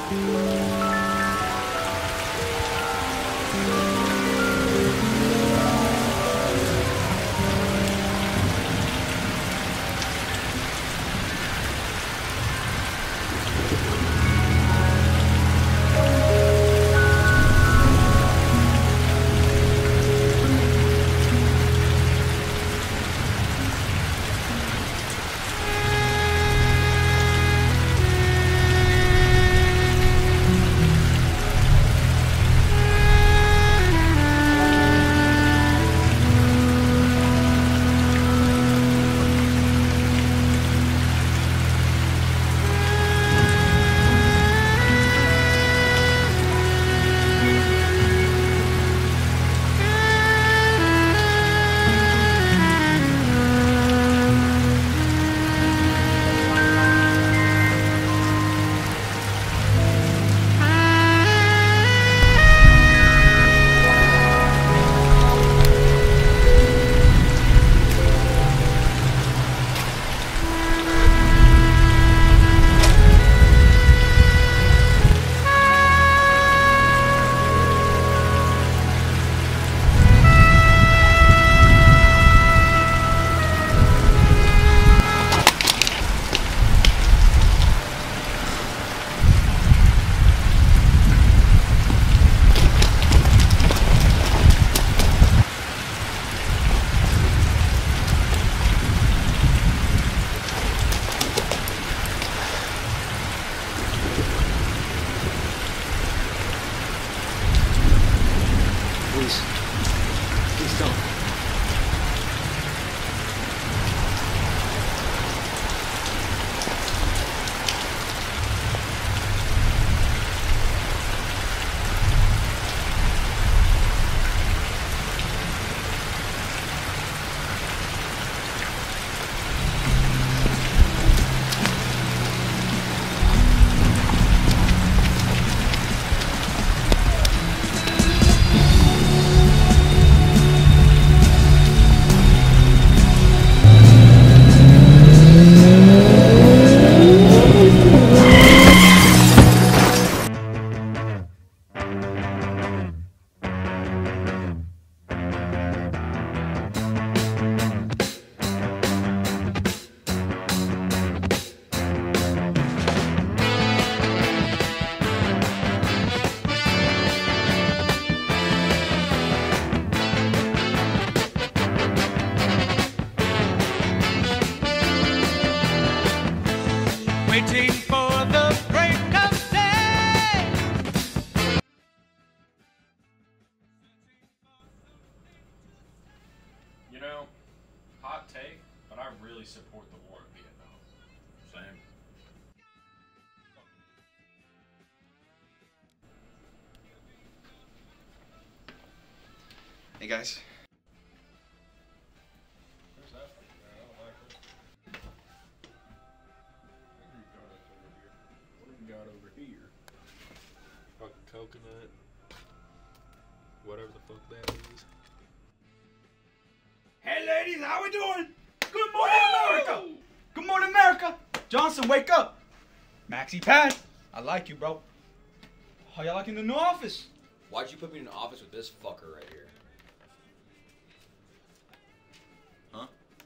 waiting for the break of day. You know, hot take, but I really support the war in Vietnam. Same. Hey guys. Where's that from? I don't like it. What do we got over here? Fucking coconut. Whatever the fuck that is. Hey ladies, how we doing? Good morning, America! Good morning, America! Johnson, wake up! Maxie Pad, I like you, bro. How y'all liking the new office? Why'd you put me in an office with this fucker right here? Huh?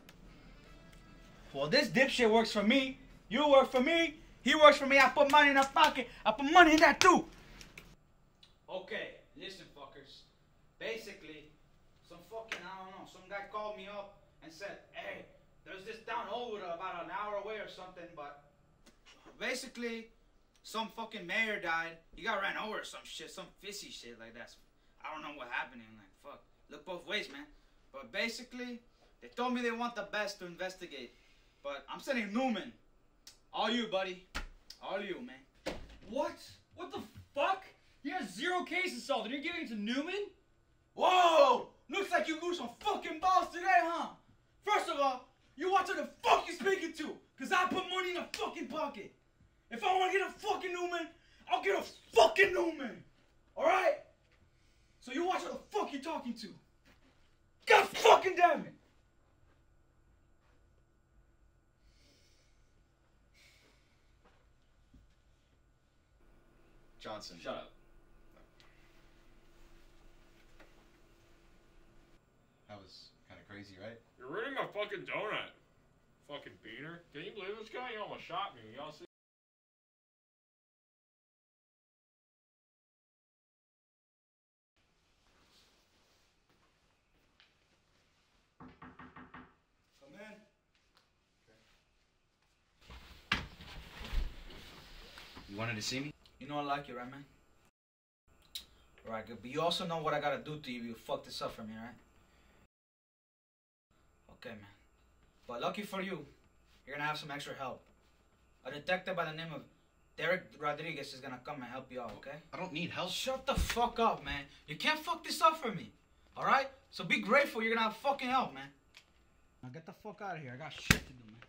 Well, this dipshit works for me. You work for me. He works for me. I put money in that pocket. I put money in that too. Okay, listen, fuckers. Basically, some guy called me up and said, hey, there's this town over about an hour away or something, but basically, some fucking mayor died. He got ran over or some shit, some fishy shit like that. I don't know what happened. Like, fuck. Look both ways, man. But basically, they told me they want the best to investigate. But I'm sending Newman. All you, buddy. All you, man. What? What the fuck? He has 0 cases solved and you're giving it to Newman? Whoa! Looks like you lose some fucking balls today, huh? First of all, you watch who the fuck you speaking to. Cause I put money in a fucking pocket. If I want to get a fucking Newman, I'll get a fucking Newman. Alright? So you watch who the fuck you're talking to. God fucking damn it. Johnson. Shut up. That was kind of crazy, right? You're ruining my fucking donut. Fucking beaner. Can you believe this guy? He almost shot me. Y'all see? Come in. You wanted to see me? You know I like you, right, man? Right, good. But you also know what I gotta do to you if you fuck this up for me, right? Okay, man. But lucky for you, you're gonna have some extra help. A detective by the name of Derek Rodriguez is gonna come and help you out, okay? I don't need help. Shut the fuck up, man. You can't fuck this up for me, alright? So be grateful you're gonna have fucking help, man. Now get the fuck out of here. I got shit to do, man.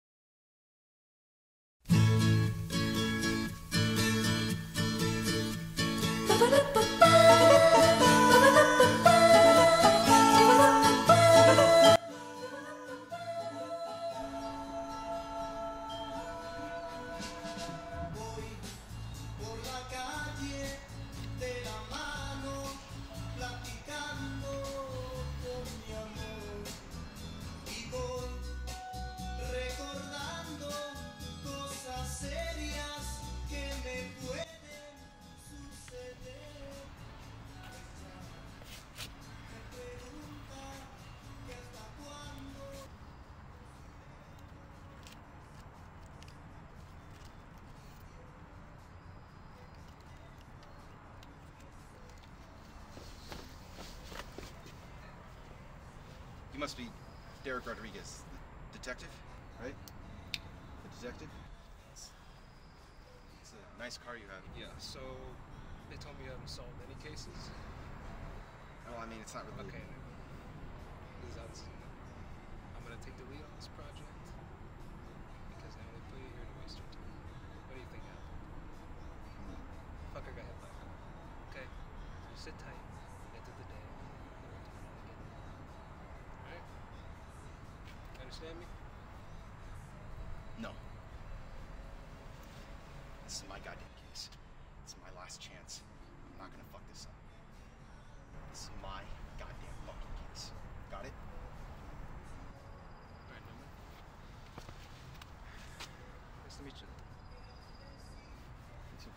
You must be Derek Rodriguez, the detective, right? The detective? It's a nice car you have. Yeah, so they told me you haven't solved any cases. Well, I mean, it's not really... Okay. I'm gonna take the lead on this project because I only put you here to waste your time. What do you think happened? Fucker got hit by a car. Okay? So sit tight. End of the day. Alright? Understand me? No. This is my goddamn case. It's my last chance. I'm not gonna fuck this up. This is my goddamn fucking case. Got it? Alright, number. Nice to meet you. Me too.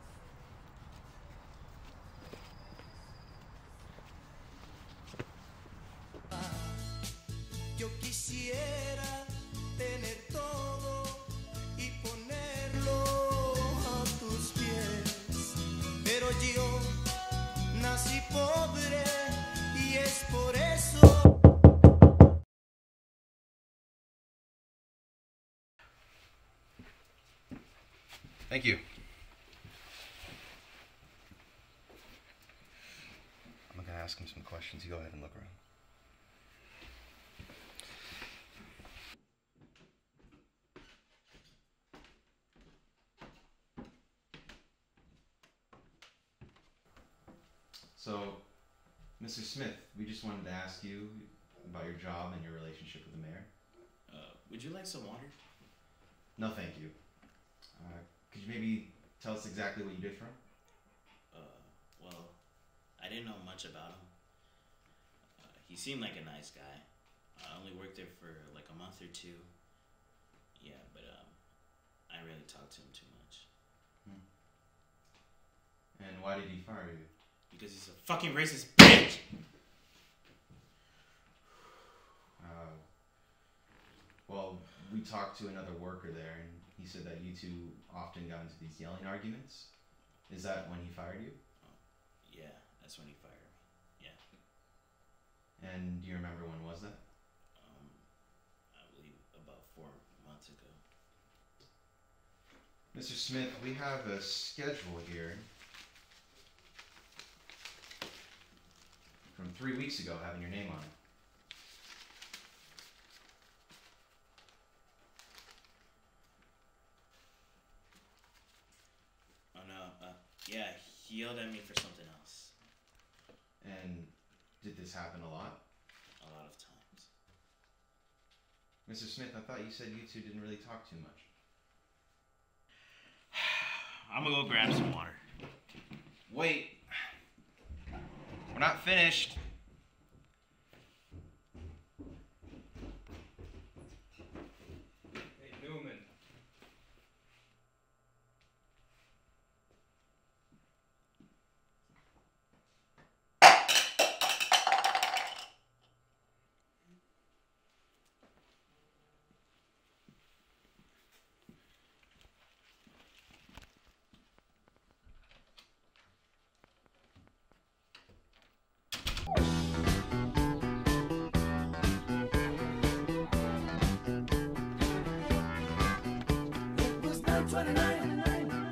Yo quisiera tener todo y ponerlo a tus pies, pero yo nací pobre y es por eso. Thank you. I'm gonna ask him some questions. You go ahead and look around. So, Mr. Smith, we just wanted to ask you about your job and your relationship with the mayor. Would you like some water? No, thank you. Could you maybe tell us exactly what you did for him? Well, I didn't know much about him. He seemed like a nice guy. I only worked there for like a month or two. Yeah, but I really talked to him too much. And why did he fire you? Because he's a fucking racist bitch! Well, we talked to another worker there, and he said that you two often got into these yelling arguments. Is that when he fired you? Yeah, that's when he fired me. Yeah. And do you remember when was that? I believe about 4 months ago. Mr. Smith, we have a schedule here from 3 weeks ago having your name on it. Oh no, yeah, he yelled at me for something else. And did this happen a lot? A lot of times. Mr. Smith, I thought you said you two didn't really talk too much. I'm gonna go grab some water. Wait. We're not finished. Hey, Newman. It was 9:29,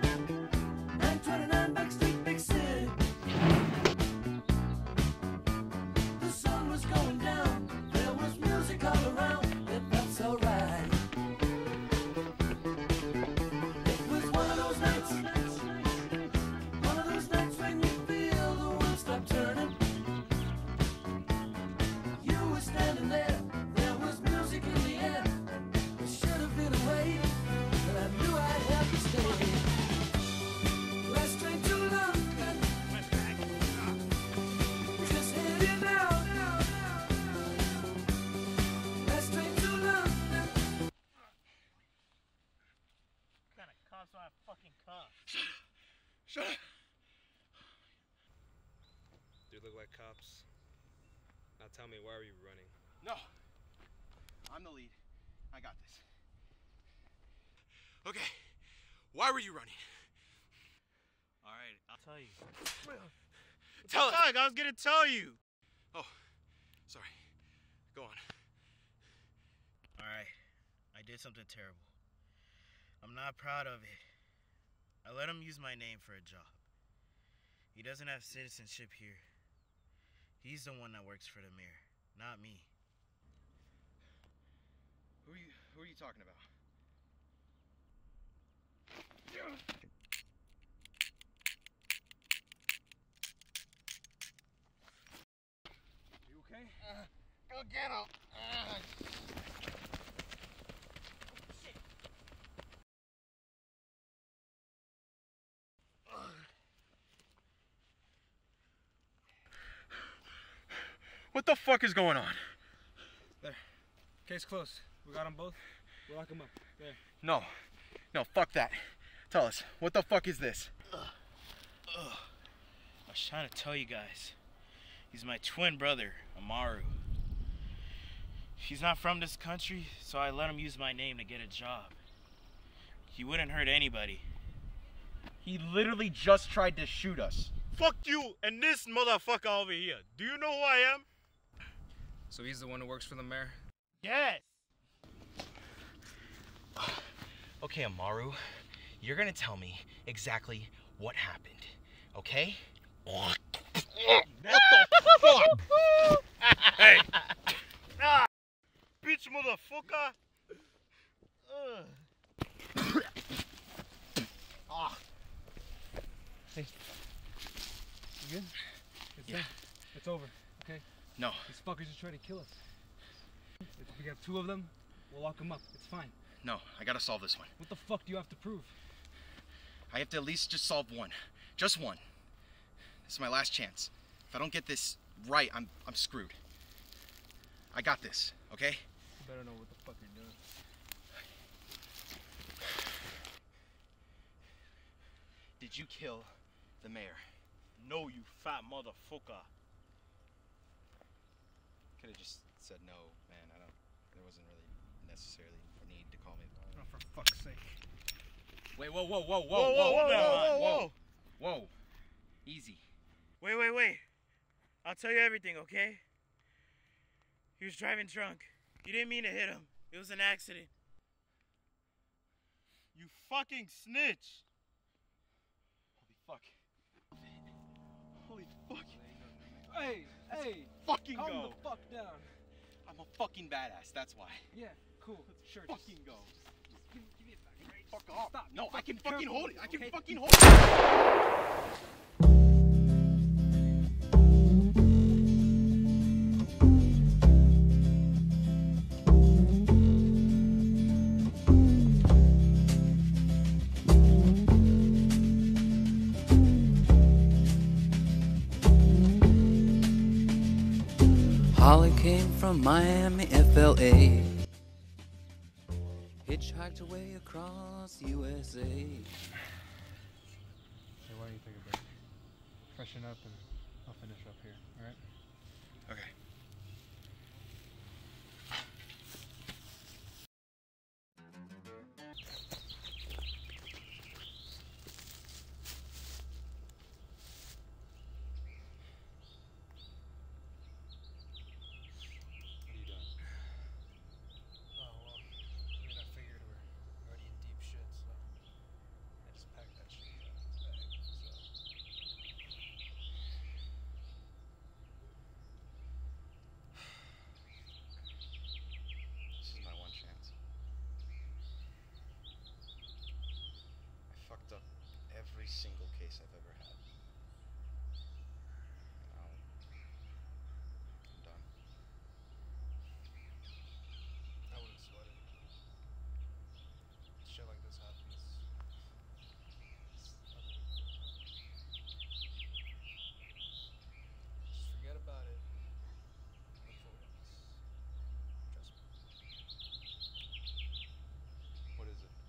9:29 Backstreet, big city. The sun was going down, there was music all around, it felt so right. It was one of those nights when you feel the world stop turning. You were standing there, there was music in the air. It should have been away, but I knew I'd have to stay. Last train to London, just heading out. Last train to London. What kind of cops want fucking cops? Shut up. Do you look like cops? Now tell me, why are you running? No. I'm the lead. I got this. Okay. Why were you running? Alright, I'll tell you. Tell us. Fuck, I was gonna tell you! Oh, sorry. Go on. Alright, I did something terrible. I'm not proud of it. I let him use my name for a job. He doesn't have citizenship here. He's the one that works for the mayor, not me. Who are you talking about? You okay? Go get him. What the fuck is going on? There. Case closed. We got them both. We'll lock them up. There. No, fuck that. Tell us, what the fuck is this? I was trying to tell you guys. He's my twin brother, Amaru. He's not from this country, so I let him use my name to get a job. He wouldn't hurt anybody. He literally just tried to shoot us. Fuck you and this motherfucker over here. Do you know who I am? So he's the one who works for the mayor? Yes. Okay, Amaru, you're gonna tell me exactly what happened, okay? What the fuck? Hey. Ah, bitch motherfucker. Hey. You good? Yeah. It's over, okay? No. These fuckers just tried to kill us. If we have two of them, we'll lock them up. It's fine. No, I gotta solve this one. What the fuck do you have to prove? I have to at least just solve one. Just one. This is my last chance. If I don't get this right, I'm screwed. I got this, okay? You better know what the fuck you're doing. Did you kill the mayor? No, you fat motherfucker. Could have just said no, man. There wasn't really necessarily a need to call me. Oh, for fuck's sake. Wait, whoa, whoa, whoa, whoa, Whoa, whoa, whoa, whoa, whoa. Whoa. Easy. Wait. I'll tell you everything, okay? He was driving drunk. He didn't mean to hit him. It was an accident. You fucking snitch. Holy fuck. Hey! Fucking Calm go. the fuck down. I'm a fucking badass, that's why. Yeah, cool. Sure. Fucking go. Just give me it back, right? Fuck off. Stop. No, I can fucking careful, hold it. I can okay? fucking hold it. Holly came from Miami, FLA. Hitchhiked away across USA. Hey, why don't you take a break? Freshen up and I'll finish up here, alright? Okay. What are you doing? Oh, well, I mean, I figured we're already in deep shit, so I just packed that shit in his bag, so. This is my one chance. I fucked up every single case I've ever had. And now I'm done. I wouldn't sweat it. Shit like this happens. It's nothing we can do about it. Just forget about it. Look for wins. Trust me. What is it?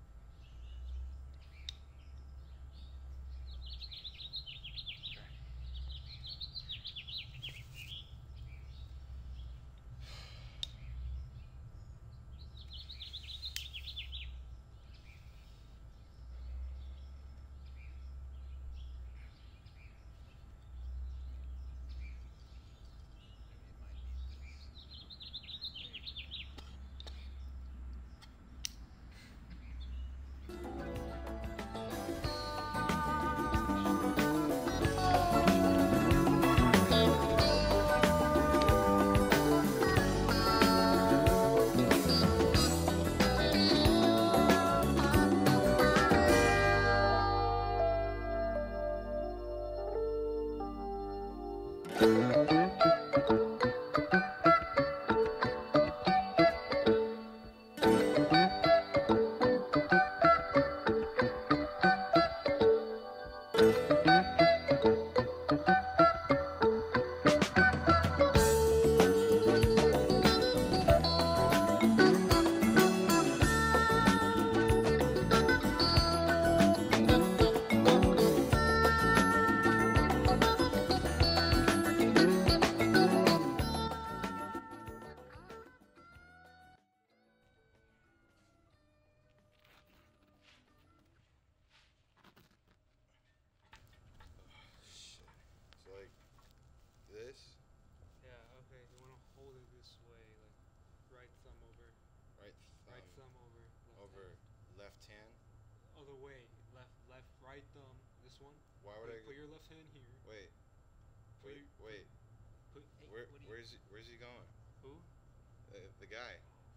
So like this? Yeah, okay, you wanna hold it this way, like right thumb over, Right right thumb over, over left hand. other way, left, right thumb, this one. Why would I Put your left hand here. wait? Put Wait, your- wait. Put, hey, what do you, Where's he going? who? The guy.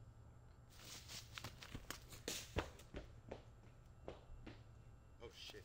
Oh shit.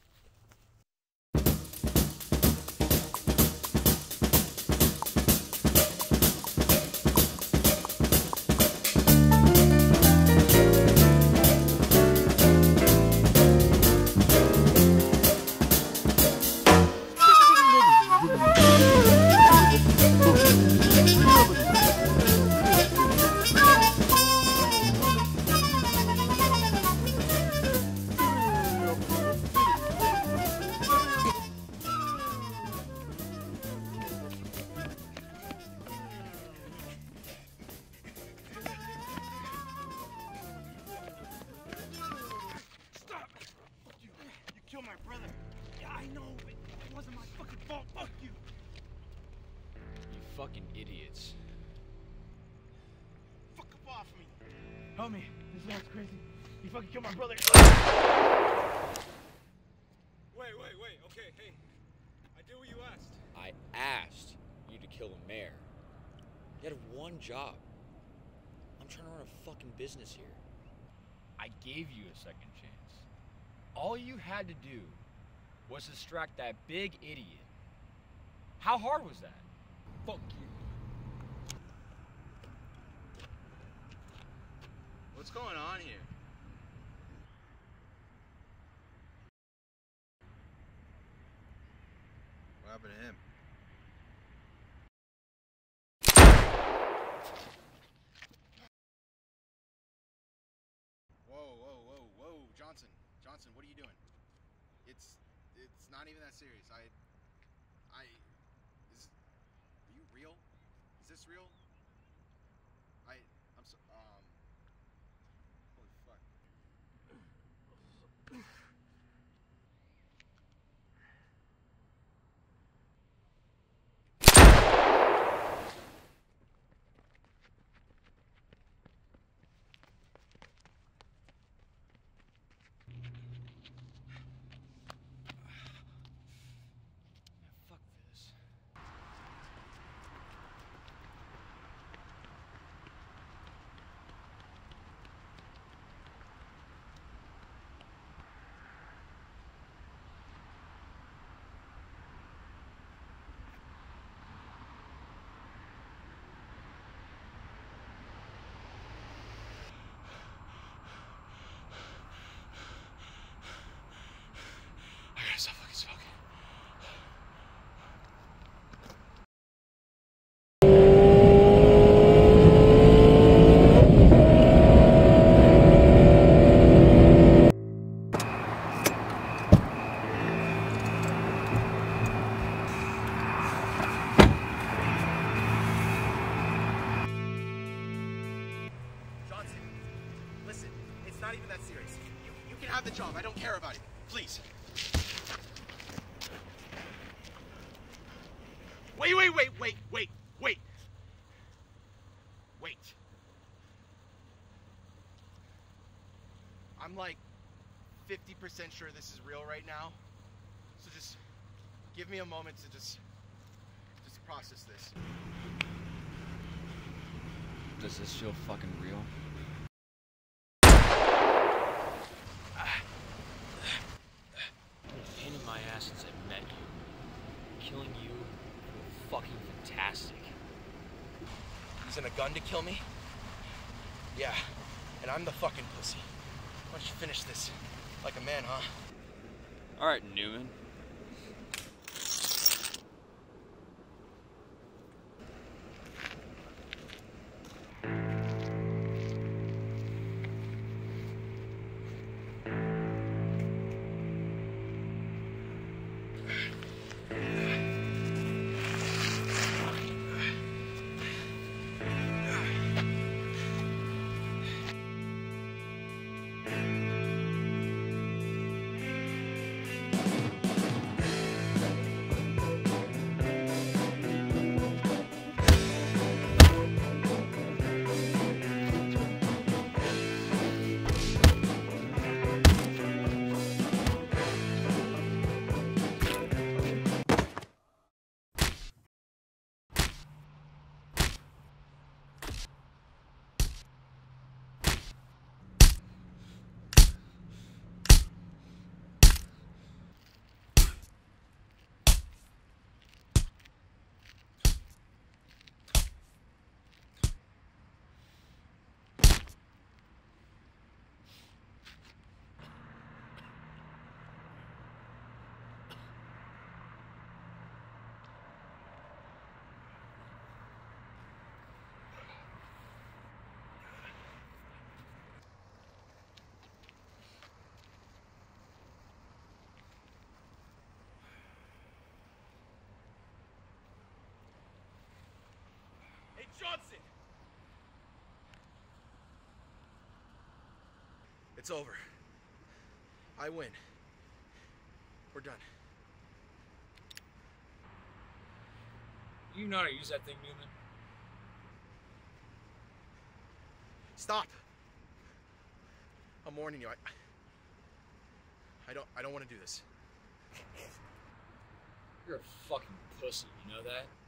Stop! Fuck you. You killed my brother. Yeah, I know, but it wasn't my fucking fault. Fuck you. You fucking idiots. Fuck up off me. Help me. This man's crazy. He fucking killed my brother. Wait, okay, hey. I did what you asked. I asked you to kill the mayor. You had one job. I'm trying to run a fucking business here. I gave you a second chance. All you had to do was distract that big idiot. How hard was that? Fuck you. What's going on here? What happened to him? Johnson, what are you doing? It's not even that serious. Are you real? Is this real? I'm so, holy fuck. Fuck this. I gotta stop fucking smoking. Johnson, listen, it's not even that serious. You can have the job. I don't care about it. Please. Wait. I'm like 50% sure this is real right now. So just give me a moment to just process this. Does this feel fucking real? Pain in my ass since I met you. Killing you was fucking fantastic. Using a gun to kill me? Yeah, and I'm the fucking pussy. Why don't you finish this like a man, huh? Alright, Newman. Johnson! It's over. I win. We're done. You know how to use that thing, Newman? Stop! I'm warning you. I don't want to do this. You're a fucking pussy, you know that?